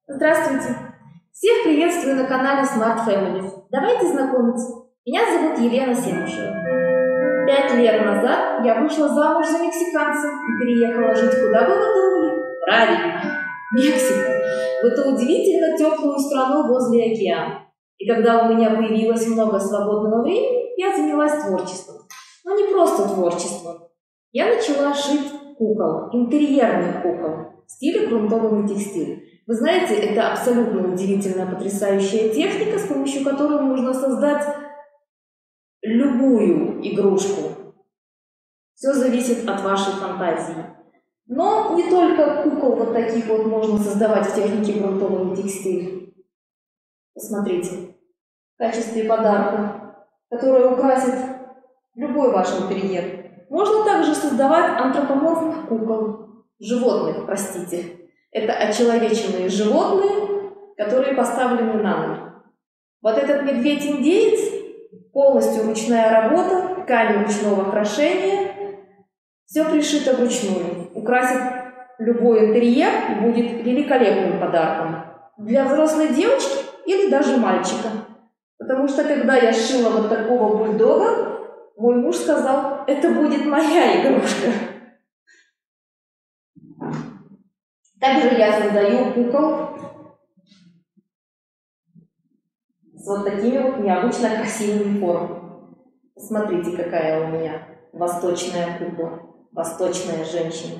Здравствуйте! Всех приветствую на канале Smart Family. Давайте знакомиться. Меня зовут Елена Семушева. 5 лет назад я вышла замуж за мексиканца и переехала жить куда бы вы думали? Правильно, Мексику. В эту удивительно теплую страну возле океана. И когда у меня появилось много свободного времени, я занялась творчеством. Но не просто творчеством. Я начала шить кукол, интерьерных кукол в стиле грунтовый текстиль. Вы знаете, это абсолютно удивительная, потрясающая техника, с помощью которой можно создать любую игрушку. Все зависит от вашей фантазии. Но не только кукол вот таких вот можно создавать в технике грунтовый текстиль. Посмотрите, в качестве подарка, который украсит любой ваш интерьер. Можно также создавать антропоморфных кукол, животных, простите. Это очеловеченные животные, которые поставлены на ноги. Вот этот медведь-индеец, полностью ручная работа, ткань ручного крошения, все пришито вручную. Украсит любой интерьер и будет великолепным подарком для взрослой девочки или даже мальчика. Потому что когда я сшила вот такого бульдога, мой муж сказал, это будет моя игрушка. Также я создаю кукол с вот такими вот необычно красивыми формами. Смотрите, какая у меня восточная кукла, восточная женщина.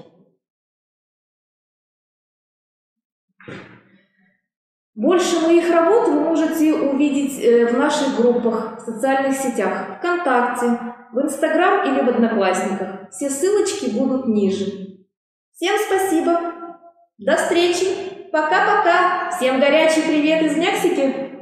Больше моих работ вы можете увидеть в наших группах, в социальных сетях, ВКонтакте, в Инстаграм или в Одноклассниках. Все ссылочки будут ниже. Всем спасибо! До встречи! Пока-пока! Всем горячий привет из Мексики!